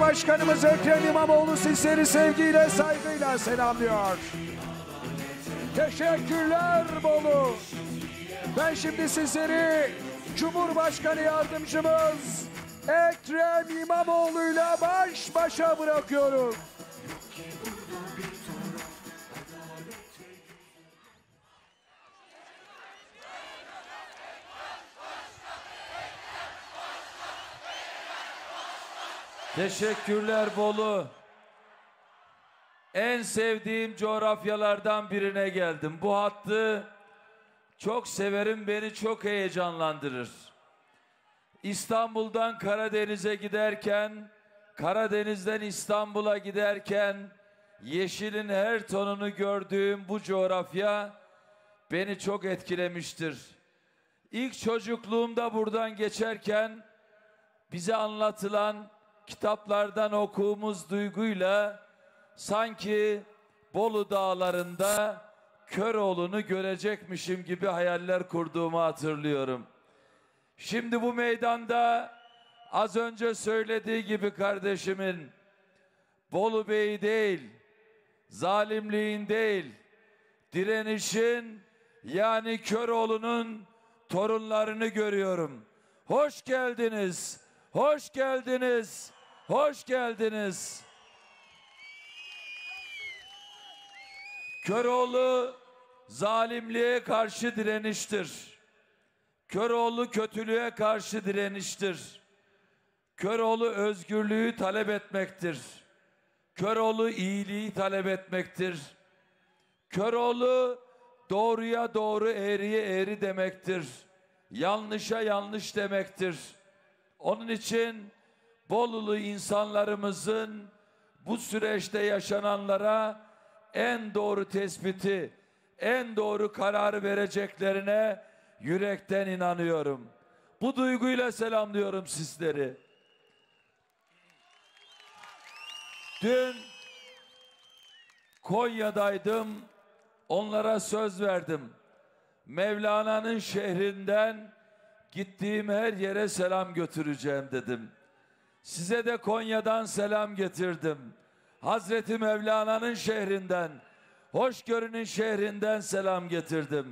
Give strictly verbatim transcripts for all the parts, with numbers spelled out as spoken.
Cumhurbaşkanımız Ekrem İmamoğlu sizleri sevgiyle, saygıyla selamlıyor. Teşekkürler Bolu. Ben şimdi sizleri Cumhurbaşkanı Yardımcımız Ekrem İmamoğlu'yla baş başa bırakıyorum. Teşekkürler Bolu. En sevdiğim coğrafyalardan birine geldim. Bu hattı çok severim, beni çok heyecanlandırır. İstanbul'dan Karadeniz'e giderken, Karadeniz'den İstanbul'a giderken yeşilin her tonunu gördüğüm bu coğrafya beni çok etkilemiştir. İlk çocukluğumda buradan geçerken bize anlatılan kitaplardan okuduğumuz duyguyla sanki Bolu dağlarında Köroğlu'nu görecekmişim gibi hayaller kurduğumu hatırlıyorum. Şimdi bu meydanda az önce söylediği gibi kardeşimin Bolu Bey'i değil, zalimliğin değil, direnişin yani Köroğlu'nun torunlarını görüyorum. Hoş geldiniz, hoş geldiniz, hoş geldiniz. Köroğlu zalimliğe karşı direniştir. Köroğlu kötülüğe karşı direniştir. Köroğlu özgürlüğü talep etmektir. Köroğlu iyiliği talep etmektir. Köroğlu doğruya doğru, eğriye eğri demektir. Yanlışa yanlış demektir. Onun için Bolulu insanlarımızın bu süreçte yaşananlara en doğru tespiti, en doğru kararı vereceklerine yürekten inanıyorum. Bu duyguyla selamlıyorum sizleri. Dün Konya'daydım, onlara söz verdim. Mevlana'nın şehrinden gittiğim her yere selam götüreceğim dedim. Size de Konya'dan selam getirdim. Hazreti Mevlana'nın şehrinden, hoşgörünün şehrinden selam getirdim.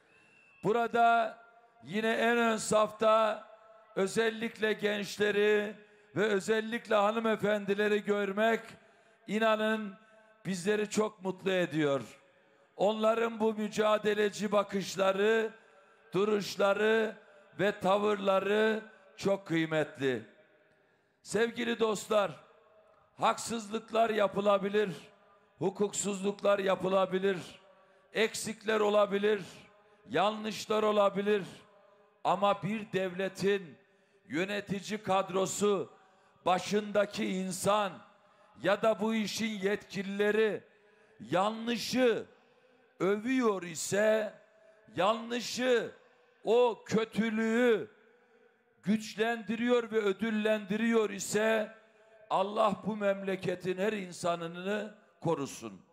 Burada yine en ön safta özellikle gençleri ve özellikle hanımefendileri görmek inanın bizleri çok mutlu ediyor. Onların bu mücadeleci bakışları, duruşları ve tavırları çok kıymetli. Sevgili dostlar, haksızlıklar yapılabilir, hukuksuzluklar yapılabilir, eksikler olabilir, yanlışlar olabilir. Ama bir devletin yönetici kadrosu, başındaki insan ya da bu işin yetkilileri yanlışı övüyor ise, yanlışı, o kötülüğü güçlendiriyor ve ödüllendiriyor ise Allah bu memleketin her insanını korusun.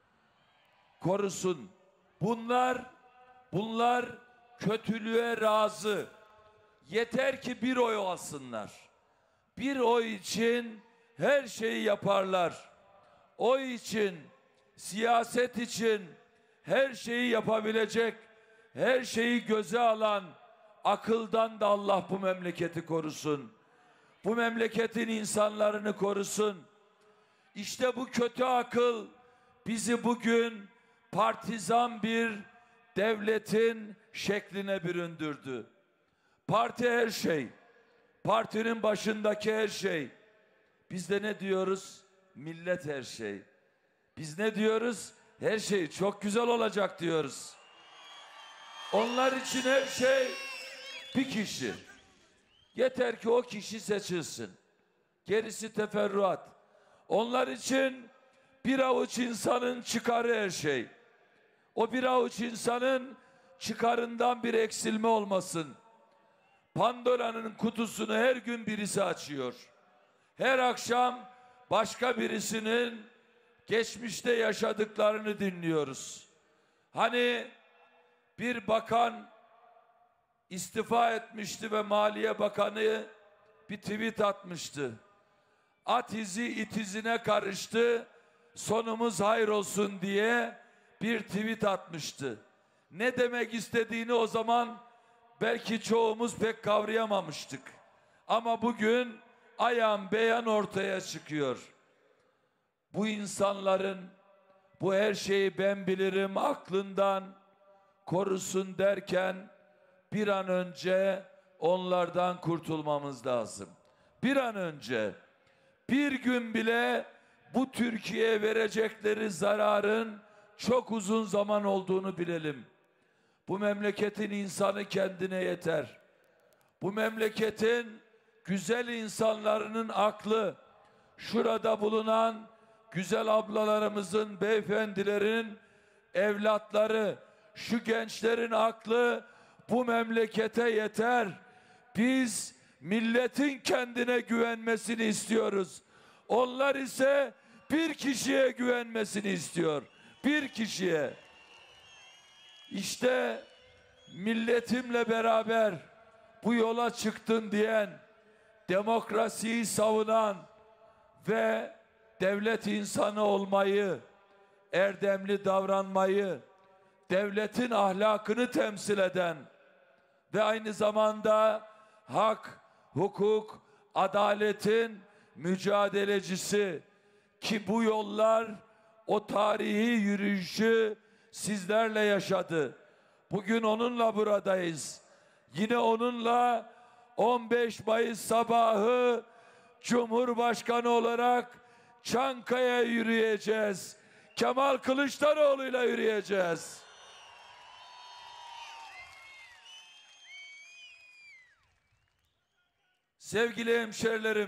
Korusun. Bunlar, bunlar kötülüğe razı. Yeter ki bir oy alsınlar. Bir oy için her şeyi yaparlar. Oy için, siyaset için her şeyi yapabilecek, her şeyi göze alan akıldan da Allah bu memleketi korusun. Bu memleketin insanlarını korusun. İşte bu kötü akıl bizi bugün partizan bir devletin şekline büründürdü. Parti her şey. Partinin başındaki her şey. Biz de ne diyoruz? Millet her şey. Biz ne diyoruz? Her şey çok güzel olacak diyoruz. Onlar için her şey bir kişi. Yeter ki o kişi seçilsin. Gerisi teferruat. Onlar için bir avuç insanın çıkarı her şey. O bir avuç insanın çıkarından bir eksilme olmasın. Pandora'nın kutusunu her gün birisi açıyor. Her akşam başka birisinin geçmişte yaşadıklarını dinliyoruz. Hani bir bakan istifa etmişti ve Maliye Bakanı bir tweet atmıştı. At izi it izine karıştı, sonumuz hayır olsun diye bir tweet atmıştı. Ne demek istediğini o zaman belki çoğumuz pek kavrayamamıştık. Ama bugün ayan beyan ortaya çıkıyor. Bu insanların bu her şeyi ben bilirim aklından korusun derken bir an önce onlardan kurtulmamız lazım. Bir an önce, bir gün bile bu Türkiye'ye verecekleri zararın çok uzun zaman olduğunu bilelim. Bu memleketin insanı kendine yeter. Bu memleketin güzel insanlarının aklı, şurada bulunan güzel ablalarımızın, beyefendilerin evlatları, şu gençlerin aklı bu memlekete yeter. Biz milletin kendine güvenmesini istiyoruz. Onlar ise bir kişiye güvenmesini istiyor. Bir kişiye. İşte milletimle beraber bu yola çıktın diyen, demokrasiyi savunan ve devlet insanı olmayı, erdemli davranmayı, devletin ahlakını temsil eden ve aynı zamanda hak, hukuk, adaletin mücadelecisi ki bu yollar o tarihi yürüyüşü sizlerle yaşadı. Bugün onunla buradayız. Yine onunla on beş Mayıs sabahı Cumhurbaşkanı olarak Çankaya'ya yürüyeceğiz. Kemal Kılıçdaroğlu'yla yürüyeceğiz. Sevgili hemşerilerim,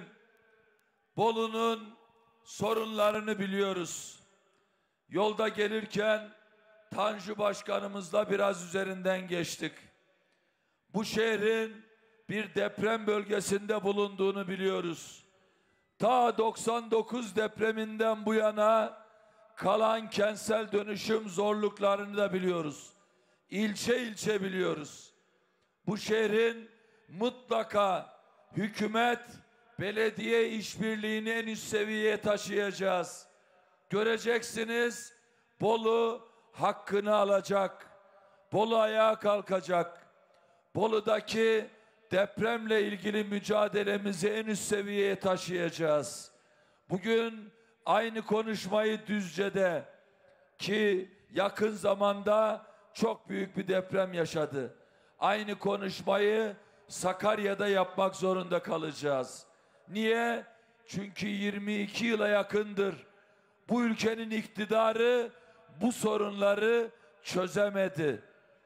Bolu'nun sorunlarını biliyoruz. Yolda gelirken Tanju Başkanımızla biraz üzerinden geçtik. Bu şehrin bir deprem bölgesinde bulunduğunu biliyoruz. Ta doksan dokuz depreminden bu yana kalan kentsel dönüşüm zorluklarını da biliyoruz. İlçe ilçe biliyoruz. Bu şehrin mutlaka hükümet, belediye işbirliğini en üst seviyeye taşıyacağız. Göreceksiniz, Bolu hakkını alacak. Bolu ayağa kalkacak. Bolu'daki depremle ilgili mücadelemizi en üst seviyeye taşıyacağız. Bugün aynı konuşmayı Düzce'de ki yakın zamanda çok büyük bir deprem yaşadı. Aynı konuşmayı Sakarya'da yapmak zorunda kalacağız. Niye? Çünkü yirmi iki yıla yakındır bu ülkenin iktidarı bu sorunları çözemedi.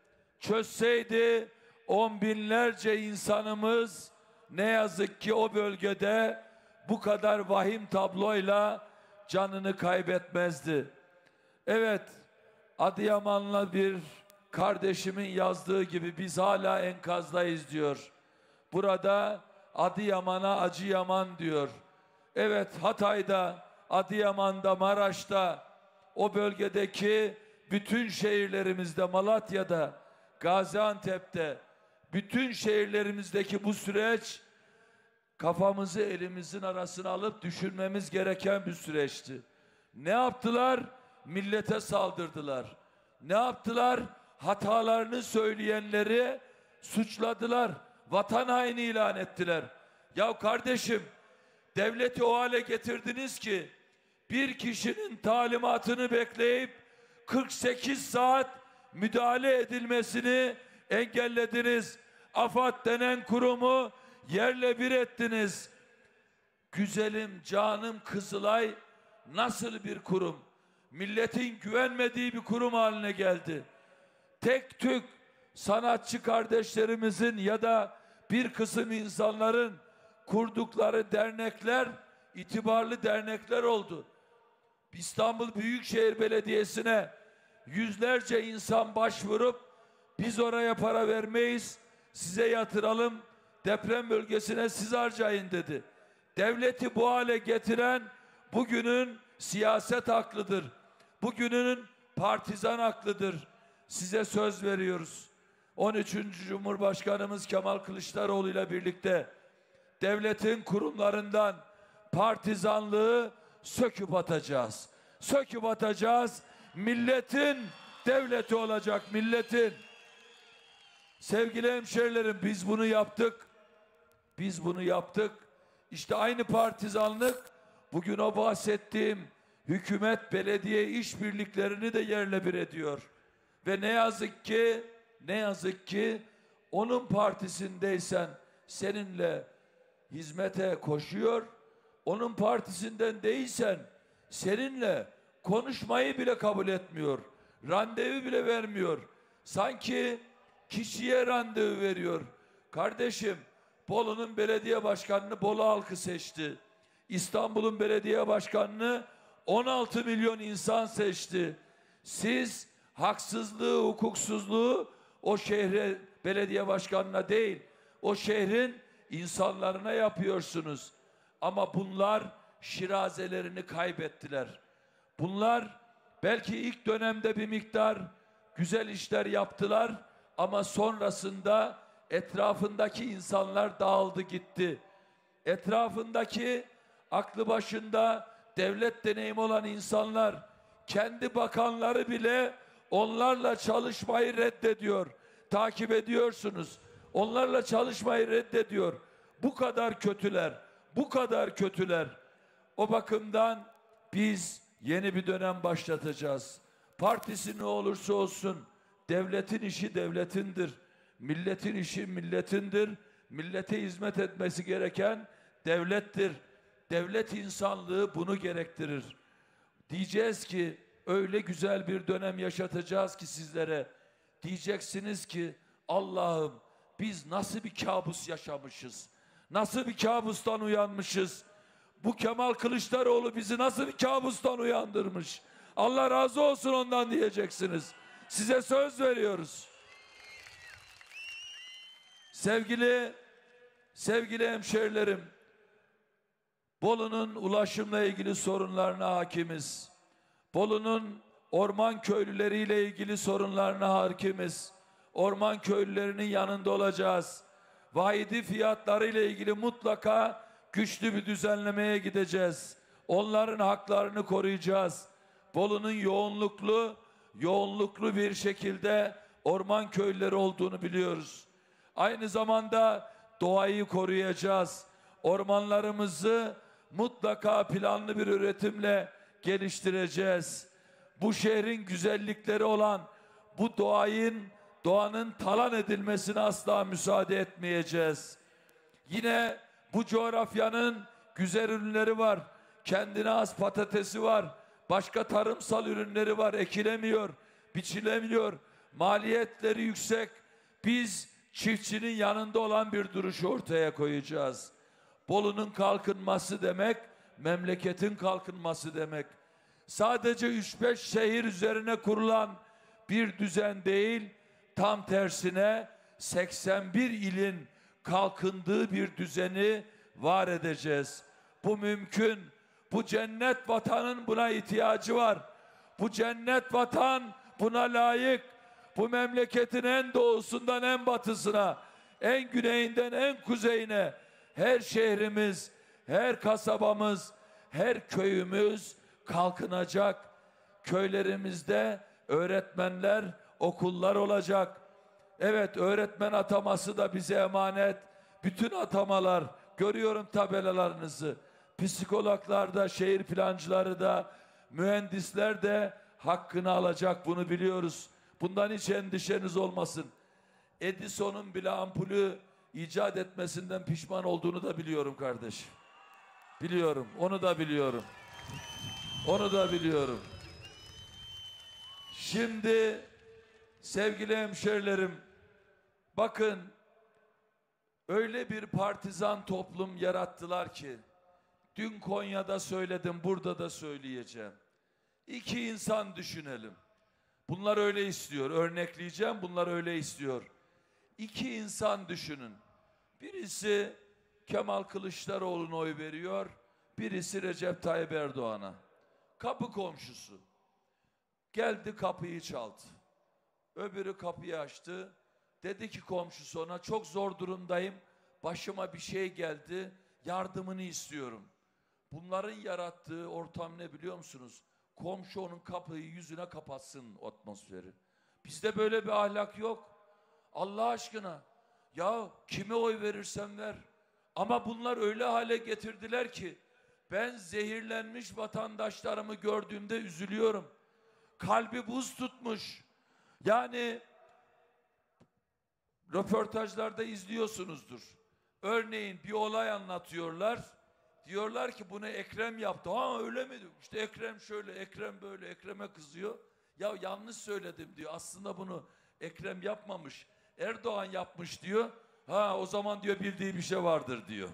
Çözseydi on binlerce insanımız ne yazık ki o bölgede bu kadar vahim tabloyla canını kaybetmezdi. Evet, Adıyamanlı bir kardeşimin yazdığı gibi biz hala enkazdayız diyor. Burada Adıyaman'a Acıyaman diyor. Evet, Hatay'da, Adıyaman'da, Maraş'ta, o bölgedeki bütün şehirlerimizde, Malatya'da, Gaziantep'te, bütün şehirlerimizdeki bu süreç kafamızı elimizin arasına alıp düşünmemiz gereken bir süreçti. Ne yaptılar? Millete saldırdılar. Ne yaptılar? Hatalarını söyleyenleri suçladılar. Vatan haini ilan ettiler. Ya kardeşim, devleti o hale getirdiniz ki bir kişinin talimatını bekleyip kırk sekiz saat müdahale edilmesini engellediniz. AFAD denen kurumu yerle bir ettiniz. Güzelim, canım Kızılay nasıl bir kurum? Milletin güvenmediği bir kurum haline geldi. Tek tük sanatçı kardeşlerimizin ya da bir kısım insanların kurdukları dernekler itibarlı dernekler oldu. İstanbul Büyükşehir Belediyesi'ne yüzlerce insan başvurup biz oraya para vermeyiz, size yatıralım, deprem bölgesine siz harcayın dedi. Devleti bu hale getiren bugünün siyaset aklıdır. Bugünün partizan aklıdır. Size söz veriyoruz. on üçüncü Cumhurbaşkanımız Kemal Kılıçdaroğlu ile birlikte devletin kurumlarından, partizanlığı söküp atacağız. Söküp atacağız. Milletin devleti olacak, milletin. Sevgili hemşerilerim, biz bunu yaptık. Biz bunu yaptık. İşte aynı partizanlık bugün o bahsettiğim hükümet belediye işbirliklerini de yerle bir ediyor. Ve ne yazık ki, ne yazık ki onun partisindeysen seninle hizmete koşuyor. Onun partisinden değilsen seninle konuşmayı bile kabul etmiyor. Randevu bile vermiyor. Sanki kişiye randevu veriyor. Kardeşim, Bolu'nun belediye başkanını Bolu halkı seçti. İstanbul'un belediye başkanını on altı milyon insan seçti. Siz haksızlığı, hukuksuzluğu o şehre belediye başkanına değil, o şehrin insanlarına yapıyorsunuz. Ama bunlar şirazelerini kaybettiler. Bunlar belki ilk dönemde bir miktar güzel işler yaptılar ama sonrasında etrafındaki insanlar dağıldı gitti. Etrafındaki aklı başında devlet deneyimi olan insanlar, kendi bakanları bile onlarla çalışmayı reddediyor. Takip ediyorsunuz. Onlarla çalışmayı reddediyor. Bu kadar kötüler, bu kadar kötüler. O bakımdan biz yeni bir dönem başlatacağız. Partisi ne olursa olsun devletin işi devletindir. Milletin işi milletindir. Millete hizmet etmesi gereken devlettir. Devlet insanlığı bunu gerektirir. Diyeceğiz ki öyle güzel bir dönem yaşatacağız ki sizlere. Diyeceksiniz ki Allah'ım biz nasıl bir kabus yaşamışız? Nasıl bir kabustan uyanmışız? Bu Kemal Kılıçdaroğlu bizi nasıl bir kabustan uyandırmış? Allah razı olsun ondan diyeceksiniz. Size söz veriyoruz. Sevgili, sevgili hemşerilerim, Bolu'nun ulaşımla ilgili sorunlarına hakimiz. Bolu'nun orman köylüleriyle ilgili sorunlarına hakimiz. Orman köylülerinin yanında olacağız. Vahidi fiyatlarıyla ilgili mutlaka güçlü bir düzenlemeye gideceğiz. Onların haklarını koruyacağız. Bolu'nun yoğunluklu, yoğunluklu bir şekilde orman köylüleri olduğunu biliyoruz. Aynı zamanda doğayı koruyacağız. Ormanlarımızı mutlaka planlı bir üretimle geliştireceğiz. Bu şehrin güzellikleri olan bu doğayın, doğanın talan edilmesine asla müsaade etmeyeceğiz. Yine bu coğrafyanın güzel ürünleri var. Kendine has patatesi var. Başka tarımsal ürünleri var. Ekilemiyor, biçilemiyor. Maliyetleri yüksek. Biz çiftçinin yanında olan bir duruş ortaya koyacağız. Bolu'nun kalkınması demek, memleketin kalkınması demek. Sadece üç beş şehir üzerine kurulan bir düzen değil, tam tersine seksen bir ilin kalkındığı bir düzeni var edeceğiz. Bu mümkün. Bu cennet vatanın buna ihtiyacı var. Bu cennet vatan buna layık. Bu memleketin en doğusundan en batısına, en güneyinden en kuzeyine, her şehrimiz, her kasabamız, her köyümüz kalkınacak. Köylerimizde öğretmenler, okullar olacak. Evet, öğretmen ataması da bize emanet. Bütün atamalar, görüyorum tabelalarınızı. Psikologlar da, şehir plancıları da, mühendisler de hakkını alacak, bunu biliyoruz. Bundan hiç endişeniz olmasın. Edison'un bile ampulü icat etmesinden pişman olduğunu da biliyorum kardeşim. Biliyorum, onu da biliyorum. Onu da biliyorum. Şimdi sevgili hemşerilerim, bakın öyle bir partizan toplum yarattılar ki, dün Konya'da söyledim, burada da söyleyeceğim. İki insan düşünelim. Bunlar öyle istiyor, örnekleyeceğim, bunlar öyle istiyor. İki insan düşünün. Birisi Kemal Kılıçdaroğlu'na oy veriyor, birisi Recep Tayyip Erdoğan'a. Kapı komşusu. Geldi, kapıyı çaldı. Öbürü kapıyı açtı. Dedi ki komşusu ona, çok zor durumdayım. Başıma bir şey geldi. Yardımını istiyorum. Bunların yarattığı ortam ne biliyor musunuz? Komşu onun kapıyı yüzüne kapatsın atmosferi. Bizde böyle bir ahlak yok. Allah aşkına. Ya kime oy verirsen ver. Ama bunlar öyle hale getirdiler ki ben zehirlenmiş vatandaşlarımı gördüğümde üzülüyorum. Kalbi buz tutmuş. Yani röportajlarda izliyorsunuzdur. Örneğin bir olay anlatıyorlar. Diyorlar ki bunu Ekrem yaptı. Ha öyle mi? İşte Ekrem şöyle, Ekrem böyle, Ekrem'e kızıyor. Ya yanlış söyledim diyor. Aslında bunu Ekrem yapmamış. Erdoğan yapmış diyor. Ha o zaman diyor bildiği bir şey vardır diyor.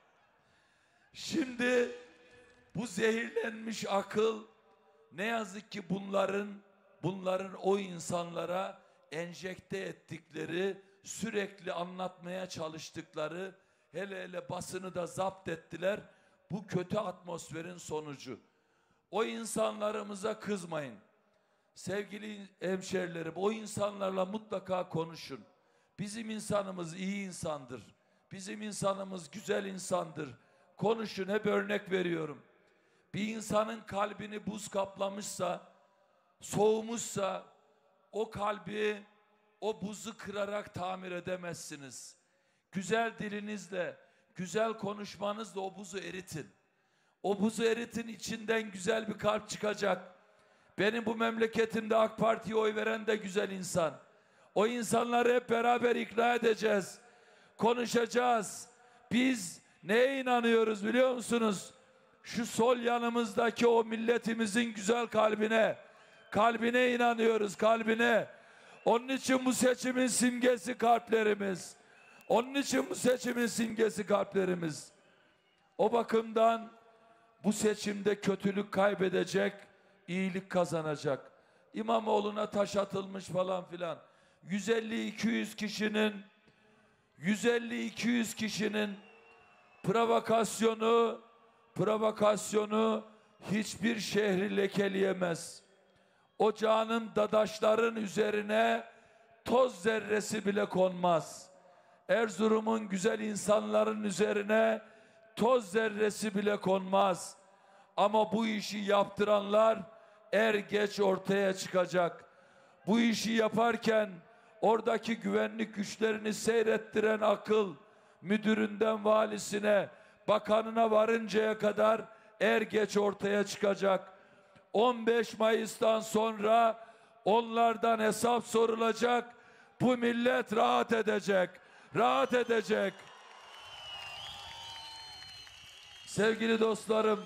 Şimdi bu zehirlenmiş akıl ne yazık ki bunların bunların o insanlara enjekte ettikleri, sürekli anlatmaya çalıştıkları, hele hele basını da zapt ettiler. Bu kötü atmosferin sonucu. O insanlarımıza kızmayın. Sevgili hemşerilerim, o insanlarla mutlaka konuşun. Bizim insanımız iyi insandır. Bizim insanımız güzel insandır. Konuşun, hep örnek veriyorum. Bir insanın kalbini buz kaplamışsa, soğumuşsa, o kalbi, o buzu kırarak tamir edemezsiniz. Güzel dilinizle, güzel konuşmanızla o buzu eritin. O buzu eritin, içinden güzel bir kalp çıkacak. Benim bu memleketimde AK Parti'ye oy veren de güzel insan. O insanları hep beraber ikna edeceğiz. Konuşacağız. Biz neye inanıyoruz biliyor musunuz? Şu sol yanımızdaki o milletimizin güzel kalbine, kalbine inanıyoruz, kalbine. Onun için bu seçimin simgesi kalplerimiz. Onun için bu seçimin simgesi kalplerimiz. O bakımdan bu seçimde kötülük kaybedecek, iyilik kazanacak. İmamoğlu'na taş atılmış falan filan. yüz elli iki yüz kişinin yüz elli iki yüz kişinin provokasyonu provokasyonu hiçbir şehri lekeleyemez. Ocağının dadaşların üzerine toz zerresi bile konmaz. Erzurum'un güzel insanların üzerine toz zerresi bile konmaz. Ama bu işi yaptıranlar er geç ortaya çıkacak. Bu işi yaparken oradaki güvenlik güçlerini seyrettiren akıl, müdüründen valisine, bakanına varıncaya kadar er geç ortaya çıkacak. on beş Mayıs'tan sonra onlardan hesap sorulacak. Bu millet rahat edecek. Rahat edecek. Sevgili dostlarım,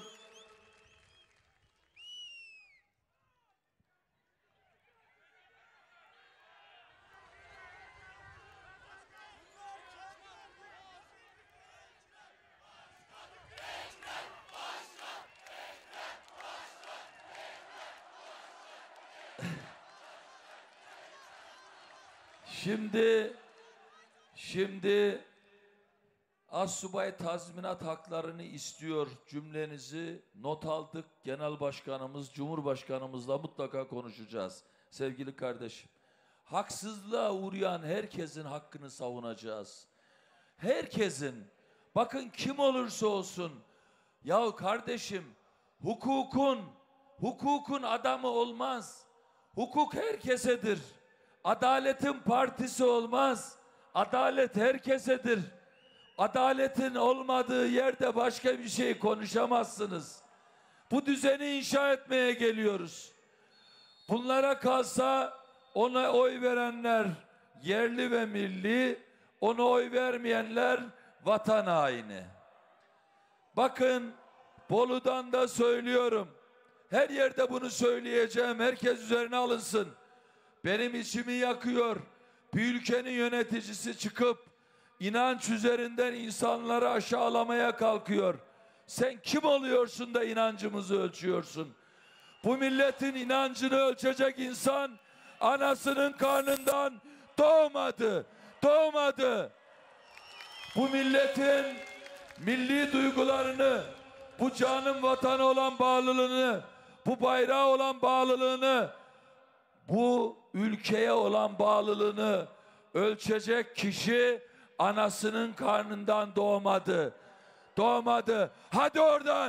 Şimdi şimdi Assubay tazminat haklarını istiyor cümlenizi not aldık. Genel Başkanımız, Cumhurbaşkanımızla mutlaka konuşacağız. Sevgili kardeşim, haksızlığa uğrayan herkesin hakkını savunacağız. Herkesin, bakın kim olursa olsun. Ya kardeşim, hukukun, hukukun adamı olmaz. Hukuk herkesedir. Adaletin partisi olmaz. Adalet herkesedir. Adaletin olmadığı yerde başka bir şey konuşamazsınız. Bu düzeni inşa etmeye geliyoruz. Bunlara kalsa ona oy verenler yerli ve milli, ona oy vermeyenler vatan haini. Bakın, Bolu'dan da söylüyorum. Her yerde bunu söyleyeceğim. Herkes üzerine alınsın. Benim içimi yakıyor. Bir ülkenin yöneticisi çıkıp inanç üzerinden insanları aşağılamaya kalkıyor. Sen kim oluyorsun da inancımızı ölçüyorsun? Bu milletin inancını ölçecek insan anasının karnından doğmadı. Doğmadı. Bu milletin milli duygularını, bu canım vatana olan bağlılığını, bu bayrağa olan bağlılığını, bu ülkeye olan bağlılığını ölçecek kişi anasının karnından doğmadı. Doğmadı. Hadi oradan.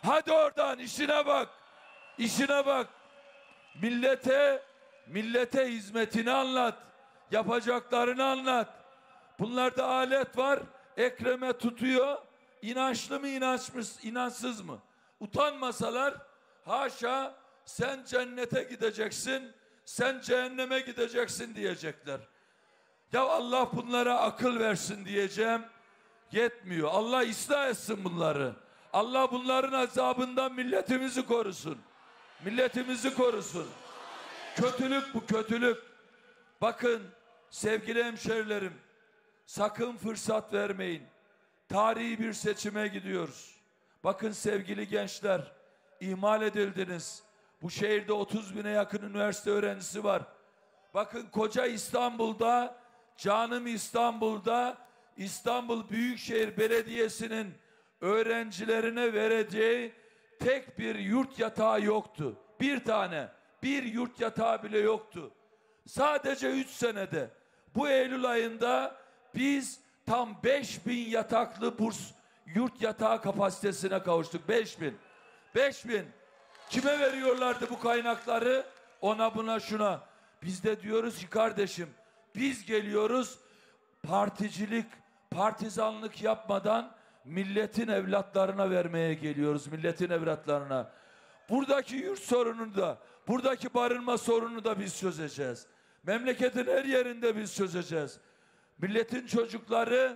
Hadi oradan işine bak. İşine bak. Millete, millete hizmetini anlat. Yapacaklarını anlat. Bunlarda alet var. Ekrem'e tutuyor. İnançlı mı inançsız, inançsız mı? Utanmasalar haşa sen cennete gideceksin, sen cehenneme gideceksin diyecekler. Ya Allah bunlara akıl versin diyeceğim. Yetmiyor. Allah ıslah etsin bunları. Allah bunların azabından milletimizi korusun. Milletimizi korusun. Kötülük bu, kötülük. Bakın sevgili hemşerilerim, sakın fırsat vermeyin. Tarihi bir seçime gidiyoruz. Bakın sevgili gençler, ihmal edildiniz. Bu şehirde otuz bine yakın üniversite öğrencisi var. Bakın koca İstanbul'da, canım İstanbul'da, İstanbul Büyükşehir Belediyesi'nin öğrencilerine vereceği tek bir yurt yatağı yoktu. Bir tane, bir yurt yatağı bile yoktu. Sadece üç senede, bu Eylül ayında biz tam beş bin yataklı burs yurt yatağı kapasitesine kavuştuk. Beş bin. Beş bin. Kime veriyorlardı bu kaynakları? Ona buna şuna. Biz de diyoruz ki kardeşim, biz geliyoruz particilik, partizanlık yapmadan milletin evlatlarına vermeye geliyoruz. Milletin evlatlarına. Buradaki yurt sorununu da, buradaki barınma sorununu da biz çözeceğiz. Memleketin her yerinde biz çözeceğiz. Milletin çocukları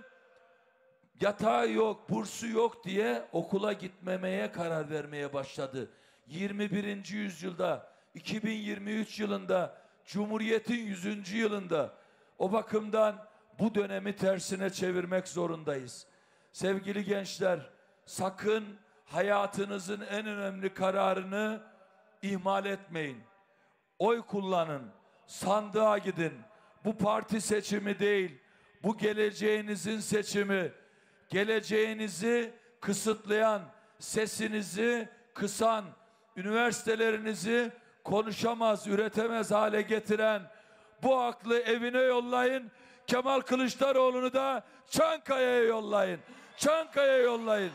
yatağı yok, bursu yok diye okula gitmemeye karar vermeye başladı. yirmi birinci yüzyılda, iki bin yirmi üç yılında, Cumhuriyet'in yüzüncü yılında o bakımdan bu dönemi tersine çevirmek zorundayız. Sevgili gençler, sakın hayatınızın en önemli kararını ihmal etmeyin. Oy kullanın, sandığa gidin. Bu parti seçimi değil, bu geleceğinizin seçimi. Geleceğinizi kısıtlayan, sesinizi kısan, üniversitelerinizi konuşamaz, üretemez hale getiren bu aklı evine yollayın. Kemal Kılıçdaroğlu'nu da Çankaya'ya yollayın. Çankaya'ya yollayın.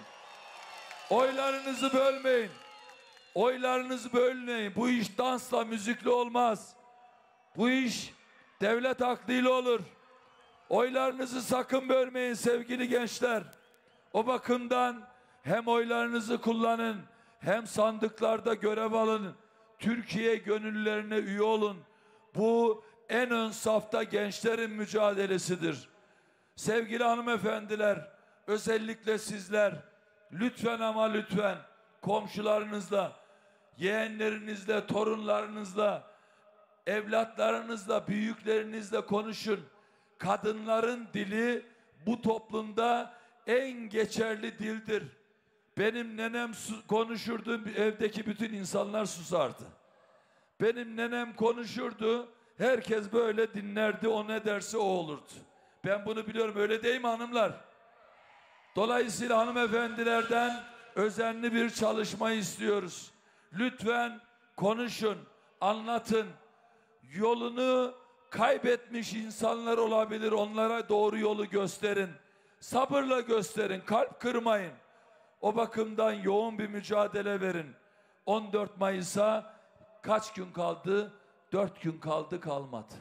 Oylarınızı bölmeyin. Oylarınızı bölmeyin. Bu iş dansla, müzikle olmaz. Bu iş devlet aklıyla olur. Oylarınızı sakın bölmeyin sevgili gençler. O bakımdan hem oylarınızı kullanın, hem sandıklarda görev alın. Türkiye gönüllülerine üye olun. Bu en ön safta gençlerin mücadelesidir. Sevgili hanımefendiler, özellikle sizler, lütfen ama lütfen komşularınızla, yeğenlerinizle, torunlarınızla, evlatlarınızla, büyüklerinizle konuşun. Kadınların dili bu toplumda en geçerli dildir. Benim nenem konuşurdu, evdeki bütün insanlar susardı. Benim nenem konuşurdu, herkes böyle dinlerdi, o ne derse o olurdu. Ben bunu biliyorum, öyle değil mi hanımlar? Dolayısıyla hanımefendilerden özenli bir çalışma istiyoruz. Lütfen konuşun, anlatın. Yolunu kaybetmiş insanlar olabilir, onlara doğru yolu gösterin. Sabırla gösterin, kalp kırmayın. O bakımdan yoğun bir mücadele verin. on dört Mayıs'a kaç gün kaldı? Dört gün kaldı, kalmadı.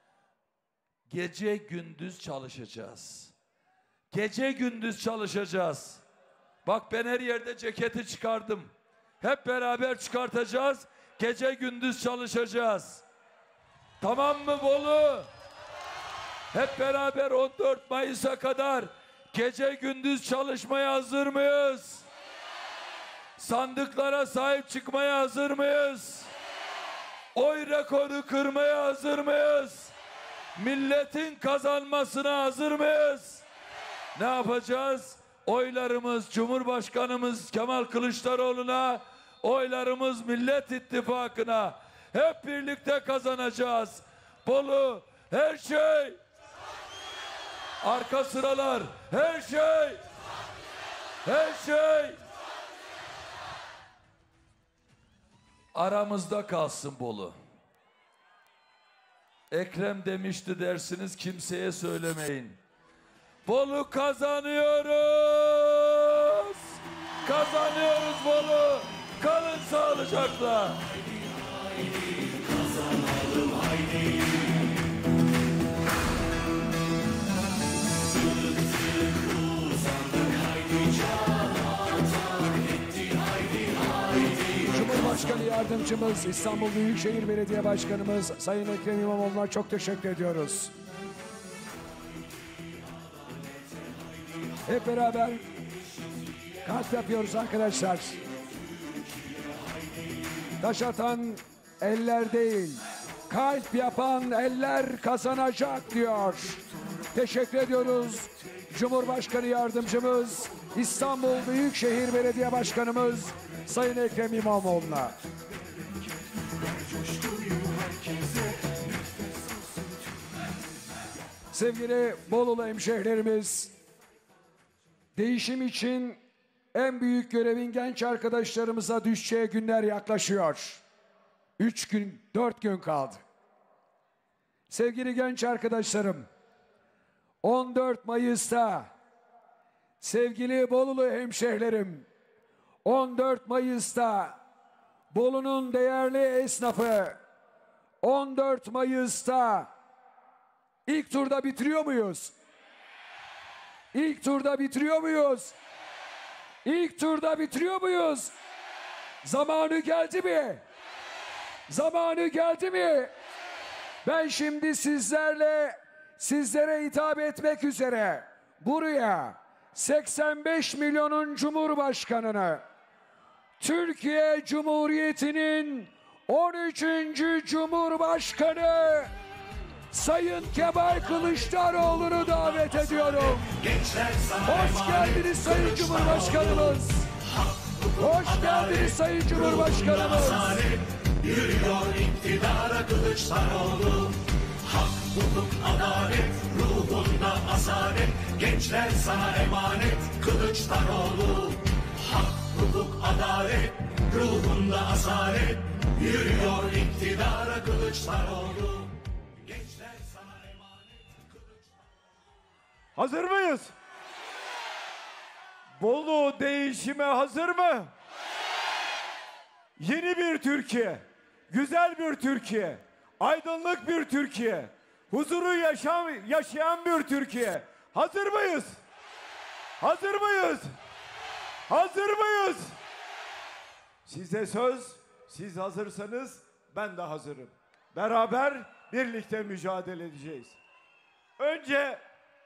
Gece gündüz çalışacağız. Gece gündüz çalışacağız. Bak ben her yerde ceketi çıkardım. Hep beraber çıkartacağız. Gece gündüz çalışacağız. Tamam mı Bolu? Hep beraber on dört Mayıs'a kadar gece gündüz çalışmaya hazır mıyız? Sandıklara sahip çıkmaya hazır mıyız? Oy rekoru kırmaya hazır mıyız? Milletin kazanmasına hazır mıyız? Ne yapacağız? Oylarımız Cumhurbaşkanımız Kemal Kılıçdaroğlu'na, oylarımız Millet İttifakı'na. Hep birlikte kazanacağız. Bolu her şey. Arka sıralar her şey. Her şey. Aramızda kalsın Bolu. Ekrem demişti dersiniz, kimseye söylemeyin. Bolu kazanıyoruz. Kazanıyoruz Bolu. Kalın sağlıcakla. Kazanalım haydi. Sıktık uzandık haydi, can atan etti haydi haydi. Cumhurbaşkanı Yardımcımız, İstanbul Büyükşehir Belediye Başkanımız Sayın Ekrem İmamoğlu'na çok teşekkür ediyoruz. Hep beraber kalp yapıyoruz arkadaşlar. Taş atan eller değil, kalp yapan eller kazanacak diyor. Teşekkür ediyoruz. Cumhurbaşkanı Yardımcımız, İstanbul Büyükşehir Belediye Başkanımız Sayın Ekrem İmamoğlu'na. Sevgili Bolulu hemşehrilerimiz, değişim için en büyük görevin genç arkadaşlarımıza düşeceği günler yaklaşıyor. Üç gün, dört gün kaldı. Sevgili genç arkadaşlarım, on dört Mayıs'ta sevgili Bolulu hemşehrilerim, on dört Mayıs'ta Bolu'nun değerli esnafı, on dört Mayıs'ta ilk turda bitiriyor muyuz? İlk turda bitiriyor muyuz? İlk turda bitiriyor muyuz? Zamanı geldi mi? Zamanı geldi mi? Ben şimdi sizlerle, sizlere hitap etmek üzere buraya seksen beş milyonun Cumhurbaşkanını, Türkiye Cumhuriyeti'nin on üçüncü Cumhurbaşkanı Sayın Kemal Kılıçdaroğlu'nu davet ediyorum. Hoş geldiniz Sayın Cumhurbaşkanımız. Hoş geldiniz Sayın Cumhurbaşkanımız. Yürüyor iktidara Kılıçdaroğlu. Hak, hukuk, adalet, ruhunda asalet. Gençler sana emanet Kılıçdaroğlu. Hak, hukuk, adalet, ruhunda asalet. Yürüyor iktidara Kılıçdaroğlu. Gençler sana emanet Kılıçdaroğlu. Hazır mıyız? Bolu değişime hazır mı? Yeni bir Türkiye, güzel bir Türkiye, aydınlık bir Türkiye, huzuru yaşam, yaşayan bir Türkiye. Hazır mıyız? Hazır mıyız? Hazır mıyız? Size söz, siz hazırsanız ben de hazırım. Beraber birlikte mücadele edeceğiz. Önce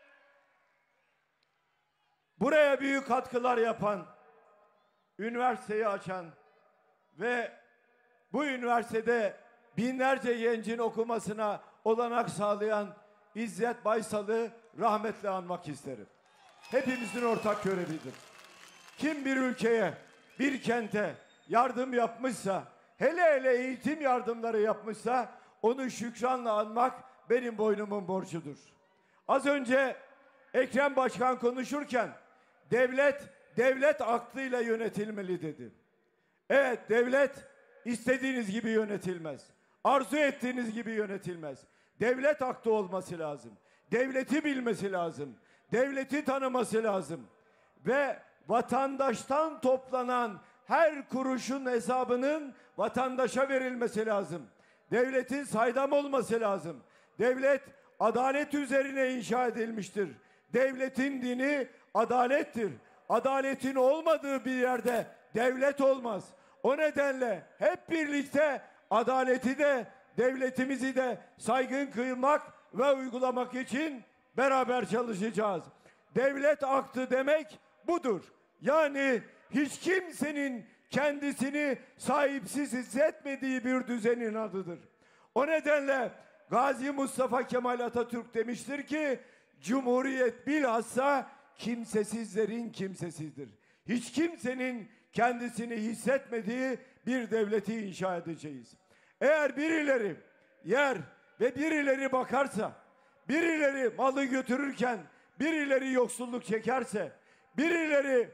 buraya büyük katkılar yapan, üniversiteyi açan ve bu üniversitede binlerce gencin okumasına olanak sağlayan İzzet Baysal'ı rahmetle anmak isterim. Hepimizin ortak görevidir. Kim bir ülkeye, bir kente yardım yapmışsa, hele hele eğitim yardımları yapmışsa onu şükranla anmak benim boynumun borcudur. Az önce Ekrem Başkan konuşurken devlet, devlet aklıyla yönetilmeli dedi. Evet, devlet istediğiniz gibi yönetilmez. Arzu ettiğiniz gibi yönetilmez. Devlet aklı olması lazım. Devleti bilmesi lazım. Devleti tanıması lazım. Ve vatandaştan toplanan her kuruşun hesabının vatandaşa verilmesi lazım. Devletin saydam olması lazım. Devlet adalet üzerine inşa edilmiştir. Devletin dini adalettir. Adaletin olmadığı bir yerde devlet olmaz. O nedenle hep birlikte adaleti de devletimizi de saygın kılmak ve uygulamak için beraber çalışacağız. Devlet aklı demek budur. Yani hiç kimsenin kendisini sahipsiz hissetmediği bir düzenin adıdır. O nedenle Gazi Mustafa Kemal Atatürk demiştir ki Cumhuriyet bilhassa kimsesizlerin kimsesizdir. Hiç kimsenin kendisini hissetmediği bir devleti inşa edeceğiz. Eğer birileri yer ve birileri bakarsa, birileri malı götürürken birileri yoksulluk çekerse, birileri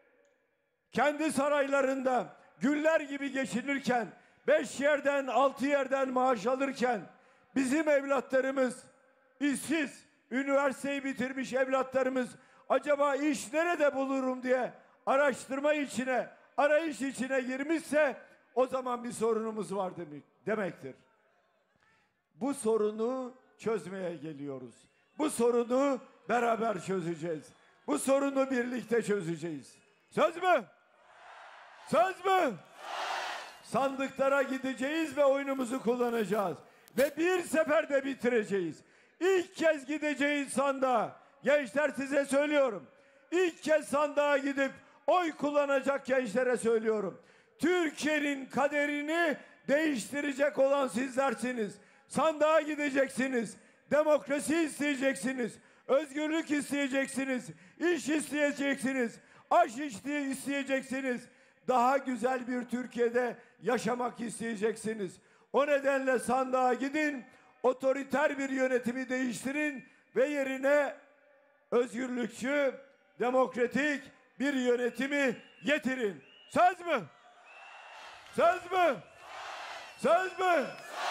kendi saraylarında güller gibi geçinirken, beş yerden altı yerden maaş alırken bizim evlatlarımız işsiz, üniversiteyi bitirmiş evlatlarımız acaba iş nerede bulurum diye araştırma içine, arayış içine girmişse o zaman bir sorunumuz var demek, demektir. Bu sorunu çözmeye geliyoruz. Bu sorunu beraber çözeceğiz. Bu sorunu birlikte çözeceğiz. Söz mü? Söz mü? Sandıklara gideceğiz ve oyunumuzu kullanacağız. Ve bir seferde bitireceğiz. İlk kez gideceğiz sandığa. Gençler size söylüyorum. İlk kez sandığa gidip oy kullanacak gençlere söylüyorum. Türkiye'nin kaderini değiştirecek olan sizlersiniz. Sandığa gideceksiniz. Demokrasi isteyeceksiniz. Özgürlük isteyeceksiniz. İş isteyeceksiniz. Aş isteyeceksiniz. Daha güzel bir Türkiye'de yaşamak isteyeceksiniz. O nedenle sandığa gidin. Otoriter bir yönetimi değiştirin ve yerine özgürlükçü, demokratik bir yönetimi getirin. Söz mü? Söz mü? Söz mü?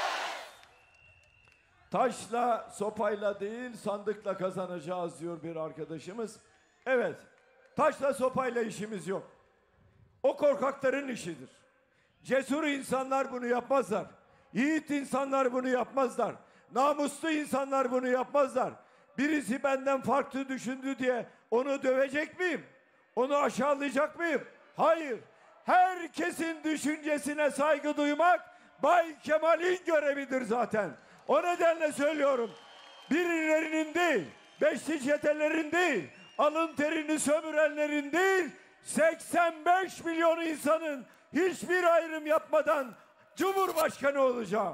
Taşla, sopayla değil, sandıkla kazanacağız diyor bir arkadaşımız. Evet, taşla sopayla işimiz yok. O korkakların işidir. Cesur insanlar bunu yapmazlar. Yiğit insanlar bunu yapmazlar. Namuslu insanlar bunu yapmazlar. Birisi benden farklı düşündü diye onu dövecek miyim? Onu aşağılayacak mıyım? Hayır. Herkesin düşüncesine saygı duymak Bay Kemal'in görevidir zaten. O nedenle söylüyorum. Birilerinin değil, beşli çetelerin değil, alın terini sömürenlerin değil, seksen beş milyon insanın hiçbir ayrım yapmadan Cumhurbaşkanı olacağım.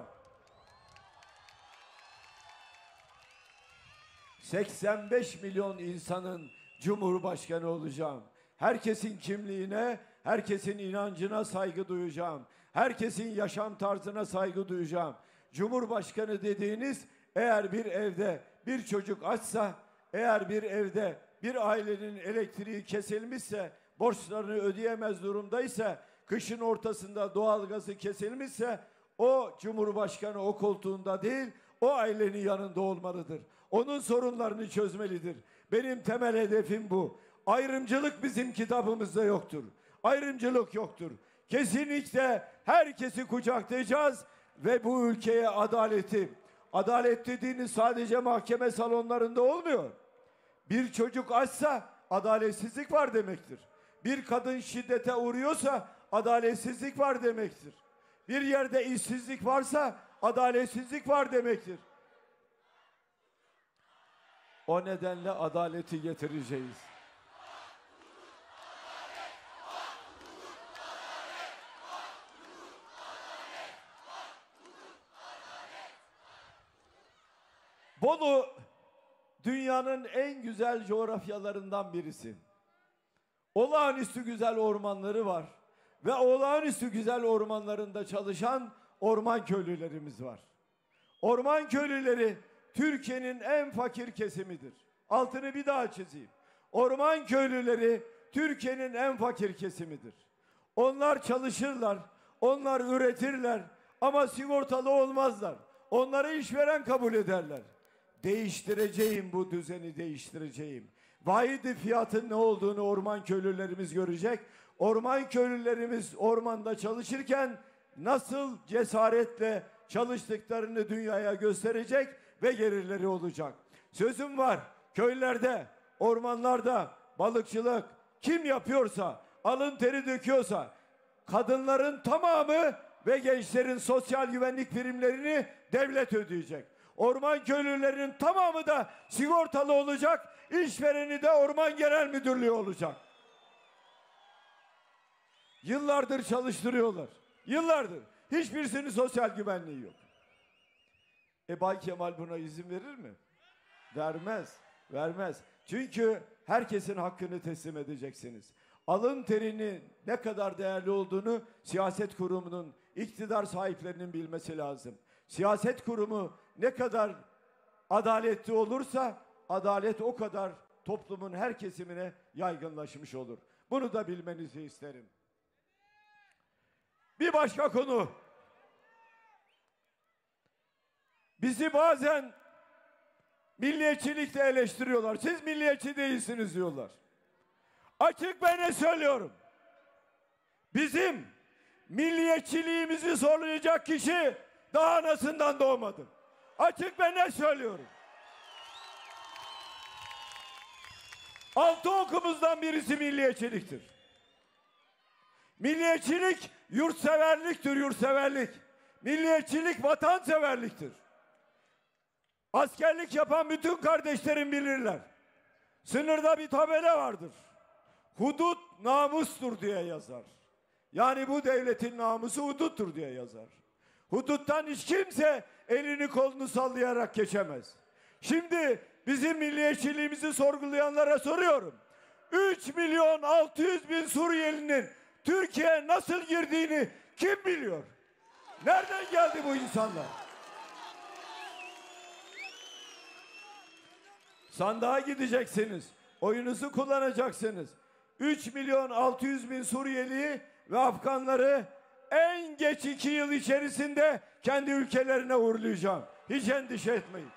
seksen beş milyon insanın Cumhurbaşkanı olacağım. Herkesin kimliğine, herkesin inancına saygı duyacağım. Herkesin yaşam tarzına saygı duyacağım. Cumhurbaşkanı dediğiniz eğer bir evde bir çocuk açsa, eğer bir evde bir ailenin elektriği kesilmişse, borçlarını ödeyemez durumdaysa, kışın ortasında doğalgazı kesilmişse o Cumhurbaşkanı o koltuğunda değil, o ailenin yanında olmalıdır. Onun sorunlarını çözmelidir. Benim temel hedefim bu. Ayrımcılık bizim kitabımızda yoktur. Ayrımcılık yoktur. Kesinlikle herkesi kucaklayacağız ve bu ülkeye adaleti, adalet dediğiniz sadece mahkeme salonlarında olmuyor. Bir çocuk açsa adaletsizlik var demektir. Bir kadın şiddete uğruyorsa adaletsizlik var demektir. Bir yerde işsizlik varsa adaletsizlik var demektir. O nedenle adaleti getireceğiz. Bolu dünyanın en güzel coğrafyalarından birisi. Olağanüstü güzel ormanları var ve olağanüstü güzel ormanlarında çalışan orman köylülerimiz var. Orman köylüleri Türkiye'nin en fakir kesimidir. Altını bir daha çizeyim. Orman köylüleri Türkiye'nin en fakir kesimidir. Onlar çalışırlar, onlar üretirler ama sigortalı olmazlar. Onları işveren kabul ederler. Değiştireceğim bu düzeni, değiştireceğim. Vahidi fiyatın ne olduğunu orman köylülerimiz görecek. Orman köylülerimiz ormanda çalışırken nasıl cesaretle çalıştıklarını dünyaya gösterecek ve gelirleri olacak. Sözüm var, köylerde, ormanlarda balıkçılık kim yapıyorsa, alın teri döküyorsa, kadınların tamamı ve gençlerin sosyal güvenlik primlerini devlet ödeyecek. Orman köylülerinin tamamı da sigortalı olacak, işvereni de Orman Genel Müdürlüğü olacak. Yıllardır çalıştırıyorlar. Yıllardır. Hiçbirisinin sosyal güvenliği yok. E Bay Kemal buna izin verir mi? Vermez. Vermez. Çünkü herkesin hakkını teslim edeceksiniz. Alın terinin ne kadar değerli olduğunu siyaset kurumunun, iktidar sahiplerinin bilmesi lazım. Siyaset kurumu ne kadar adaletli olursa adalet o kadar toplumun her kesimine yaygınlaşmış olur. Bunu da bilmenizi isterim. Bir başka konu. Bizi bazen milliyetçilikle eleştiriyorlar. Siz milliyetçi değilsiniz diyorlar. Açık ve ne söylüyorum? Bizim milliyetçiliğimizi zorlayacak kişi daha anasından doğmadı. Açık ve ne söylüyorum? Altı okumuzdan birisi milliyetçiliktir. Milliyetçilik yurtseverliktir, yurtseverlik. Milliyetçilik vatanseverliktir. Askerlik yapan bütün kardeşlerim bilirler. Sınırda bir tabela vardır. Hudut namustur diye yazar. Yani bu devletin namusu huduttur diye yazar. Huduttan hiç kimse elini kolunu sallayarak geçemez. Şimdi bizim milliyetçiliğimizi sorgulayanlara soruyorum. üç milyon altı yüz bin Suriyelinin Türkiye'ye nasıl girdiğini kim biliyor? Nereden geldi bu insanlar? Sandığa gideceksiniz. Oyunuzu kullanacaksınız. üç milyon altı yüz bin Suriyeliyi ve Afganları en geç iki yıl içerisinde kendi ülkelerine uğurlayacağım. Hiç endişe etmeyin.